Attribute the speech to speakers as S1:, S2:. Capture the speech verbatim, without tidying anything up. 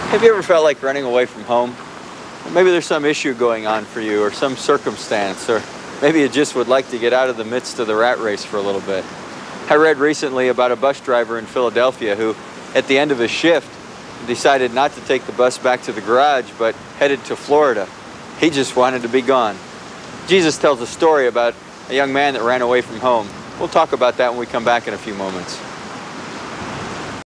S1: Have you ever felt like running away from home? Maybe there's some issue going on for you or some circumstance, or maybe you just would like to get out of the midst of the rat race for a little bit. I read recently about a bus driver in Philadelphia who, at the end of his shift, decided not to take the bus back to the garage, but headed to Florida. He just wanted to be gone. Jesus tells a story about a young man that ran away from home. We'll talk about that when we come back in a few moments.